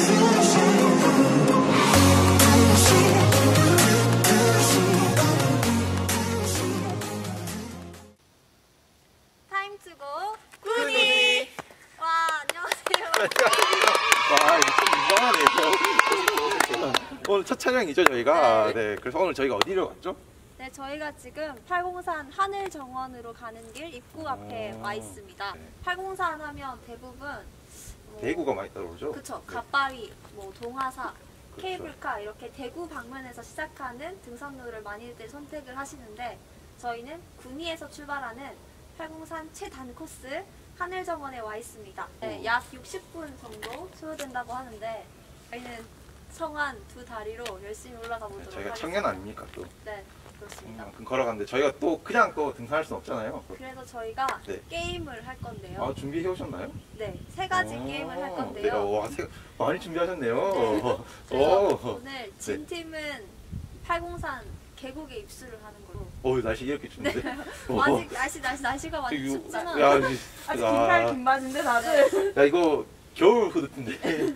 타임투고 군이! 와, 안녕하세요. 와, 이거 좀 민망하네요. 오늘 첫 촬영이죠, 저희가. 네, 그래서 오늘 저희가 어디로 왔죠? 네, 저희가 지금 팔공산 하늘정원으로 가는 길 입구 앞에 와 있습니다. 네. 팔공산 하면 대부분 대구가 많이 떠오르죠? 그쵸. 네. 갓바위, 동화사, 그렇죠. 케이블카 이렇게 대구 방면에서 시작하는 등산로를 많이들 선택을 하시는데 저희는 군위에서 출발하는 팔공산 최단 코스 하늘정원에 와 있습니다. 네, 약 60분 정도 소요된다고 하는데 저희는 성안 두 다리로 열심히 올라가 보도록 하겠습니다. 저희가 청년 아닙니까 또? 네, 그렇습니다. 그만큼 걸어갔는데 저희가 또 그냥 또 등산할 수는 없잖아요. 그래서 저희가 네. 게임을 할 건데요. 아, 준비해 오셨나요? 네, 3가지 게임을 할 건데요. 네, 와, 많이 준비하셨네요. 네. 그래서 오. 오늘 진 팀은 팔공산 계곡에 입수를 하는 걸로. 날씨 이렇게 좋은데? 아직 날씨가 많이 춥지만 야, 아직 긴팔 긴바지인데 다들. 야, 이거 겨울 후드티인데.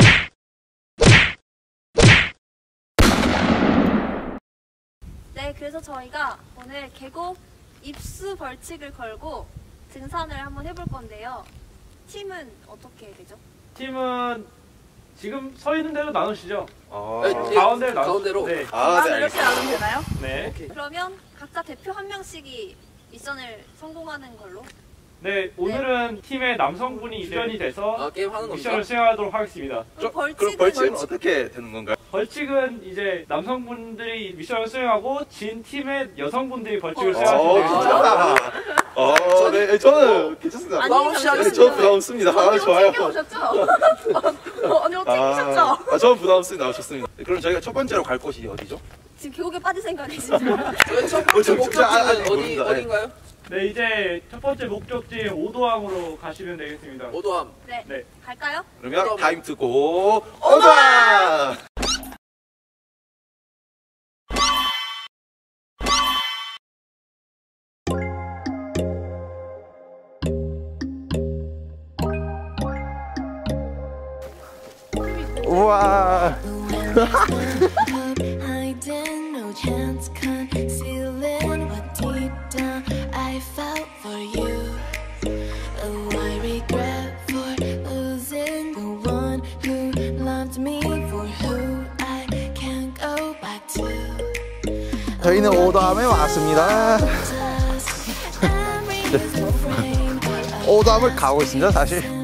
네, 그래서 저희가 오늘 계곡 입수 벌칙을 걸고 등산을 한번 해볼 건데요. 팀은 어떻게 해야 되죠? 팀은 지금 서 있는 대로 나누시죠. 네, 가운데로 나누. 가운데로. 네. 나는 이렇게 나누면 되나요? 네. 오케이. 그러면 각자 대표 한 명씩이 미션을 성공하는 걸로. 네. 오늘은 팀의 남성분이 입변이 돼서 게임 하는 미션을 겁니까? 수행하도록 하겠습니다. 그럼 그럼 벌칙은 벌칙은 어떻게 되는 건가요? 벌칙은 이제 남성분들이 미션을 수행하고 진 팀의 여성분들이 벌칙을 수행하시면 되겠습니다. 진짜? 네, 저는 괜찮습니다. 아니, 부담 없이 네, 하겠습니다. 저는 부담 없습니다. 좋아요. 챙겨오셨죠? 아니, 챙기셨죠? 저는 부담 없습니다. 좋습니다. 그럼 저희가 첫 번째로 갈 곳이 어디죠? 지금 계곡에 빠질 생각이시죠? 저희 첫 번째 목적지는 어디인가요? 네, 이제 첫 번째 목적지인 오도항으로 가시면 되겠습니다. 오도함. 네, 네. 갈까요? 그러면 타임 투고 오다! 우와. hiding, no chance concealing what deep down I felt for you. Oh, I regret for losing the one who loved me, for who I can't go back to. 저희는 오다함에 왔습니다. 오다함을 가고 있습니다, 사실.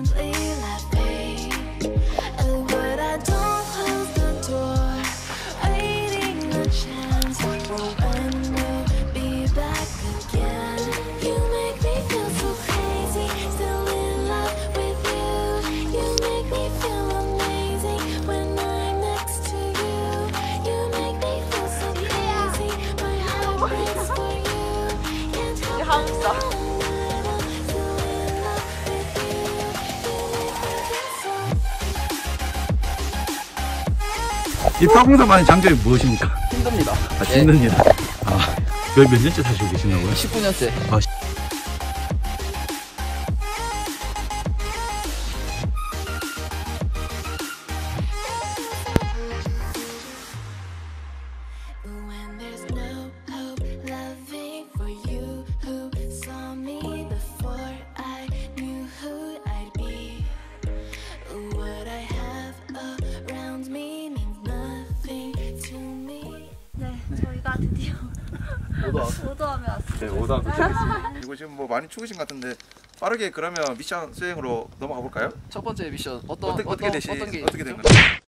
이 팔공산만의 장점이 무엇입니까? 힘듭니다. 힘듭니다. 몇 년째 사시고 계신다고요? 19년째. When there's no hope loving for you who saw me before I knew who I'd be. What I have around me means nothing to me. 네, 저희가 드디어 오도함에 왔습니다. 네, 오다함 도착했습니다. 그리고 지금 뭐 많이 추우신 것 같은데 빠르게 그러면 미션 수행으로 넘어가 볼까요? 첫 번째 미션 어떻게 어떤 게 된 거죠?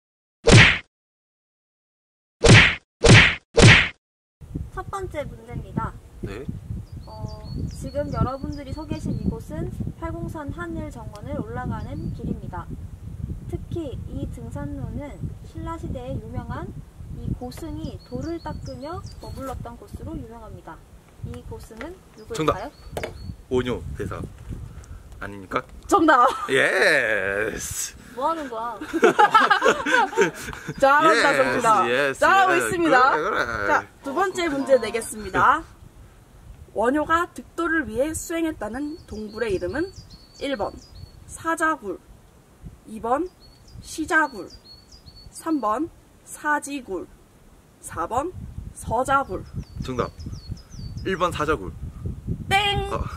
첫 번째 문제입니다. 네. 지금 여러분들이 서 계신 이곳은 팔공산 하늘정원을 올라가는 길입니다. 특히 이 등산로는 신라시대에 유명한 이 고승이 돌을 닦으며 머물렀던 곳으로 유명합니다. 이 고승은 누구일까요? 오뇨 대사 아닙니까? 정답. 예스. 뭐 하는 거야? 잘한다, 정답. 잘하고 예스. 있습니다. 그래. 자, 두 번째 문제 내겠습니다. 원효가 득도를 위해 수행했다는 동굴의 이름은 1번 사자굴, 2번 시자굴, 3번 사지굴, 4번 서자굴. 정답. 1번 사자굴. 땡! 아.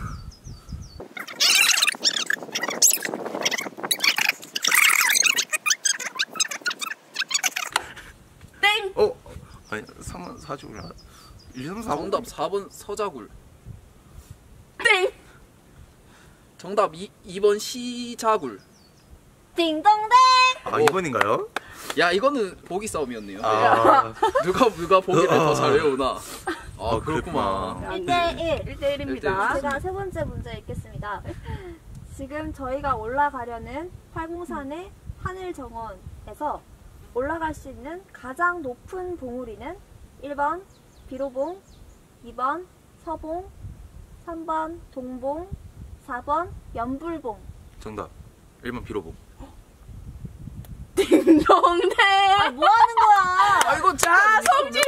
땡! 아니 3번 사자굴. 1, 3, 4. 정답 4번 서자굴. 땡! 정답 2번 시자굴. 띵동댕! 아 2번인가요? 야 이거는 보기 싸움이었네요. 아. 누가 보기를 더 잘 외우나. 아 그렇구나. 그렇구만. 1대1. 1대1입니다. 제가 세 번째 문제 읽겠습니다. 지금 저희가 올라가려는 팔공산의 하늘정원에서 올라갈 수 있는 가장 높은 봉우리는 1번 비로봉, 2번 서봉, 3번 동봉, 4번 연불봉. 정답. 1번 비로봉. 딩동댕! 아, 뭐 하는 거야? 아 이거 진짜 성질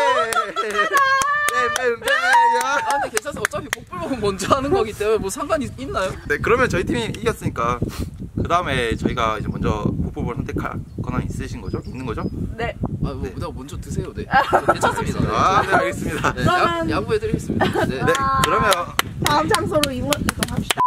아 근데 괜찮아. 어차피 복불복은 먼저 하는 거기 때문에 뭐 상관이 있나요? 네, 그러면 저희 팀이 이겼으니까 그 다음에 저희가 이제 먼저 복불복을 선택할 권한이 있으신 거죠? 있는 거죠? 네. 아 뭐 내가 먼저 드세요. 네. 괜찮습니다. 네. 아, 네, 알겠습니다. 네, 그러면- 양보해드리겠습니다. 네. 네, 그러면 다음 장소로 이동합시다.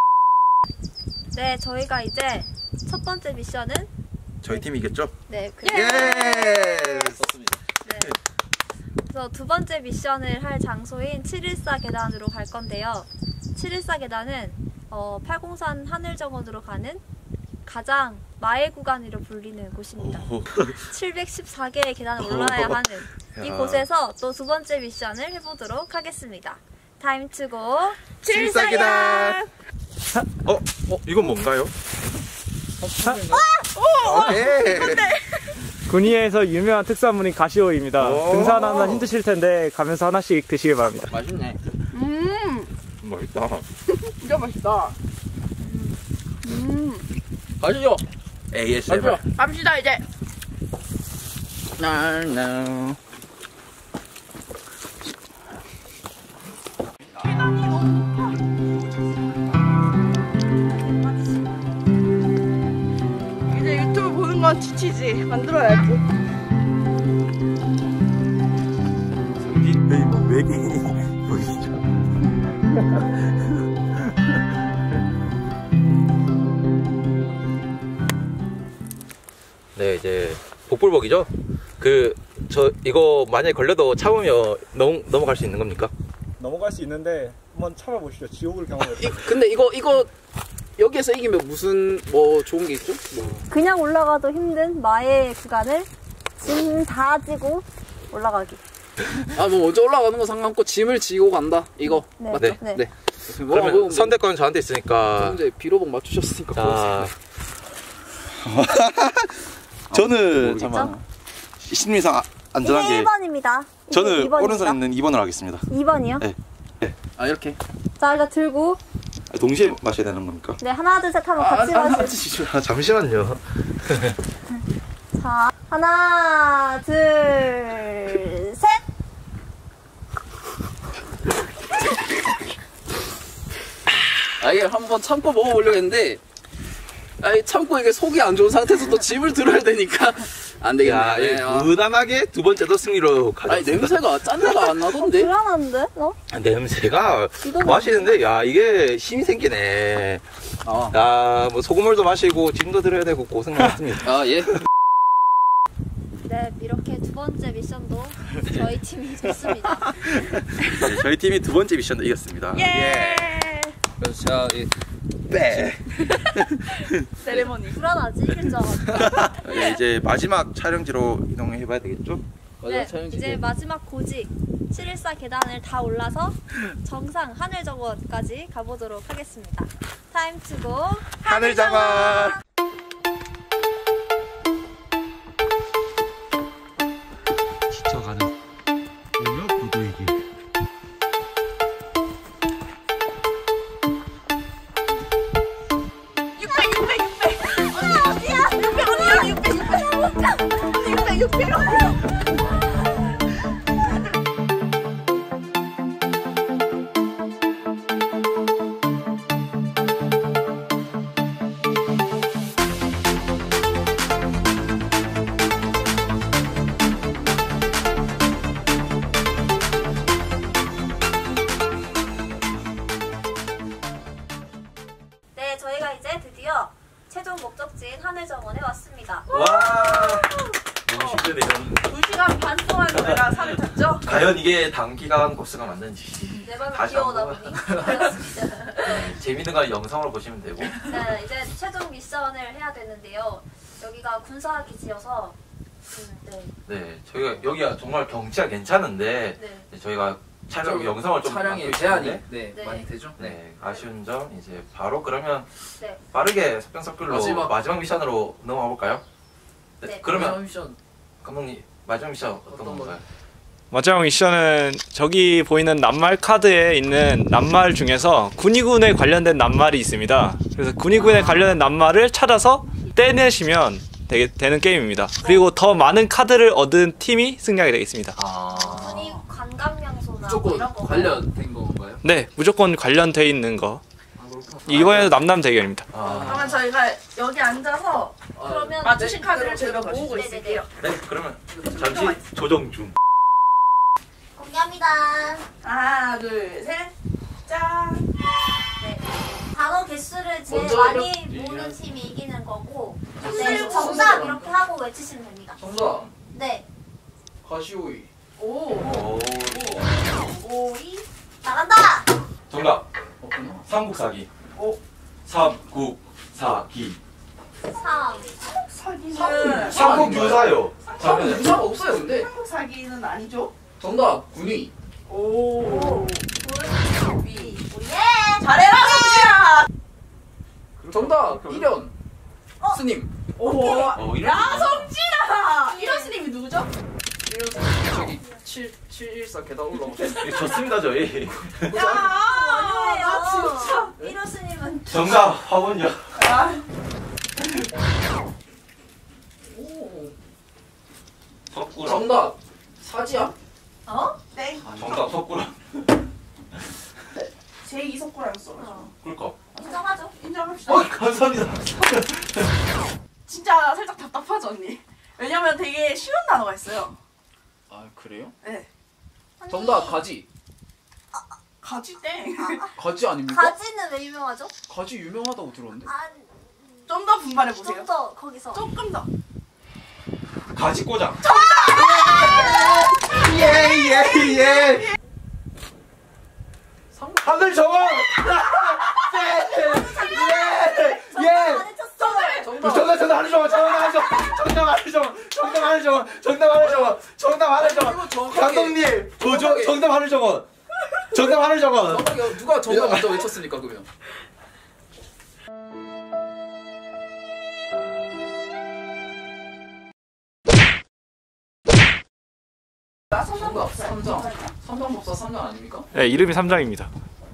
네, 저희가 이제 첫 번째 미션은 저희 팀이 이겼죠? 네, 예! 좋습니다. 네. 그래서 두 번째 미션을 할 장소인 714 계단으로 갈 건데요. 714 계단은 803 하늘정원으로 가는 가장 마의 구간으로 불리는 곳입니다. 714개의 계단을 올라야 하는 이곳에서 또 두 번째 미션을 해보도록 하겠습니다. 타임 투고 714 계단! 이건 뭔가요? 오케이! 군위에서 유명한 특산물인 가시오입니다. 오. 등산하면 힘드실 텐데 가면서 하나씩 드시길 바랍니다. 맛있네. 맛있다. 진짜 맛있다. 가시죠. ASMR. 갑시다, 이제. 날. 이제 유튜브 보는 건 지치지. 만들어야지. 여기 뭐 외계인이 보이시죠? 네, 이제 복불복이죠? 이거 만약에 걸려도 참으면 넘어갈 수 있는 겁니까? 넘어갈 수 있는데 한번 참아보시죠. 지옥을 경험해보세요. 근데 이거 여기에서 이기면 무슨 뭐 좋은 게 있죠? 뭐. 그냥 올라가도 힘든 마의 구간을 짐 다 지고 올라가기. 아 뭐 먼저 올라가는 거 상관없고 짐을 지고 간다. 이거 네, 맞죠? 네. 네. 그러면 선택권은 저한테 있으니까. 이제 비로봉 맞추셨으니까. 자, 저는 잠깐만 심리상 안전하게 1번입니다. 저는 오른손에 있는 2번으로 하겠습니다. 2번이요? 네. 아 이렇게. 자, 일단 들고 동시에 마셔야 되는 겁니까? 네, 하나 둘 셋 하면 같이 마시죠. 드시죠. 아, 잠시만요. 자, 하나 둘 셋. 아 이게 한번 참고 먹어보려고 했는데 참고 이게 속이 안 좋은 상태에서 또 짐을 들어야 되니까 안 되겠네. 야, 예, 아. 무난하게 두 번째도 승리로 아니 가졌습니다. 냄새가 짠내가 안 나던데? 불안한데? 너? 냄새가 이거 마시는데 야 이게 힘이 생기네. 아, 야, 뭐 소금물도 마시고 짐도 들어야 되고 고생 많습니다. 아 예. 네, 이렇게 두 번째 미션도 저희 팀이 졌습니다. 네, 저희 팀이 두 번째 미션도 이겼습니다. 예! 그래서 제가 네. 세레머니. 불안하지? 이길 줄 알았다. 네, 이제 마지막 촬영지로 이동해봐야 되겠죠? 네, 이제 마지막 고지 714 계단을 다 올라서 정상 하늘정원까지 가보도록 하겠습니다. 타임 투고 하늘정원! 지쳐가는 오며 부두이기. 와 너무 힘드네요. 2시간 반 동안 저희가 살을 탔죠? 과연 이게 단기간 코스가 맞는지 내 맘이 다시 귀여우다 한번. 보니 그렇습니다. 네, 재밌는 건 영상으로 보시면 되고. 네, 이제 최종 미션을 해야 되는데요. 여기가 군사 기지여서 네, 네, 저희가 여기가 정말 경치가 괜찮은데 네. 저희가 촬영 영상을 좀 촬영에 남기고 제한이 있는데, 네. 많이 되죠? 네, 아쉬운 점 이제 바로 그러면 네. 빠르게 속병석글로 마지막. 마지막 미션으로 넘어가 볼까요? 네, 네. 그러면 미션 감독님 마지막 미션 어떤 어떤 건가요? 마지막 미션은 저기 보이는 낱말 카드에 있는 낱말 중에서 군의군에 관련된 낱말이 있습니다. 그래서 군의군에 관련된 낱말을 찾아서 떼내시면 되는 게임입니다. 그리고 더 많은 카드를 얻은 팀이 승리하게 되겠습니다. 군이 관광 명소나 뭐 무조건 이런 거 관련된 건가요? 네, 무조건 관련돼 있는 거. 아, 그렇구나. 이번에도 남남 대결입니다. 그러면 저희가 여기 앉아서 그러면 맞추신 카드를 저희가 모으고 네네네. 있을게요. 네, 그러면 잠시 조정 중. 공개합니다. 하나, 둘, 셋. 짠. 네. 단어 개수를 제일 먼저 많이 이렇게 모으는 팀이 이기는 거고 네, 정답 이렇게 하고 외치시면 됩니다. 정답 네. 가시오이. 오. 오, 오이 잘한다. 정답 없구나. 삼국사기. 오. 삼국사기. 3. 사기는 삼국유사요. 사람 유사가 없어요 근데. 사기는 아니죠? 정답 군의. 오. 위. 오예. 잘해라 성지야. 정답 일현. 스님. 오. 이런 야 성진아. 이런 스님이 누구죠? 일현 스님 저기 714 계단 올라오세요. 좋습니다 저희. 야. 나 진짜. 이로스님은 정답 화원요. 아. 오. 석구라. 정답 사지야. 어? 땡. 정답 석구라. 제 이석구라였어. 그럴까? 인정하죠. 인정합시다. 감사합니다. 진짜 살짝 답답하죠 언니. 왜냐면 되게 쉬운 단어가 있어요. 아 그래요? 네. 정답 가지. 가지 땡. 가지 아닙니까? 가지는 왜 유명하죠? 가지 유명하다고 들었는데. 좀 더 분발해 보세요. 좀 더 거기서. 조금 더. 가지꼬장. 예예예. 하늘 정원. 예. 안 해쳤어. 정답 하늘 정원. 정답 하늘 정원. 감독님 도전 정답 하늘 정원. 정답이 누가 정답 먼저 외쳤습니까 그러면? 정답 삼장법사 3장 아닙니까? 네, 이름이 3장입니다.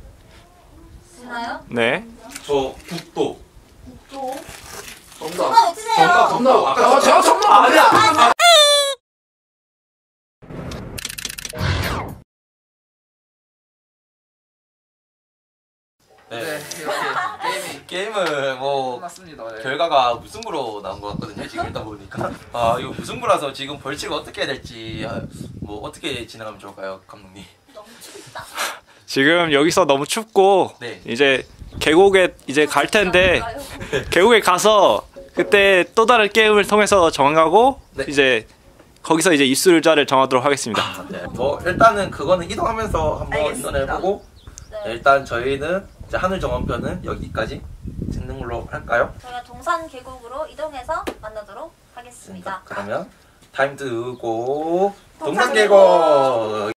되나요? 네. 저 국도. 정답. 정답 외치세요. 정답. 아까 제가 정답 아니야. 네 이렇게 게임은 뭐 끝났습니다. 네. 결과가 무승부로 나온 것 같거든요. 지금 일단 보니까 이거 무승부라서 지금 벌칙을 어떻게 해야 될지 뭐 어떻게 진행하면 좋을까요, 감독님? 너무 춥다. 지금 여기서 너무 춥고 네. 이제 계곡에 이제 갈 텐데 계곡에 가서 그때 또 다른 게임을 통해서 정하고 네. 이제 거기서 이제 입술자를 정하도록 하겠습니다. 네. 뭐 일단은 그거는 이동하면서 한번 알겠습니다. 인터넷해보고 네. 일단 저희는 이제 하늘 정원편은 여기까지 찍는 걸로 할까요? 저희가 동산 계곡으로 이동해서 만나도록 하겠습니다. 그러면 타임 투고 동산 동산 계곡.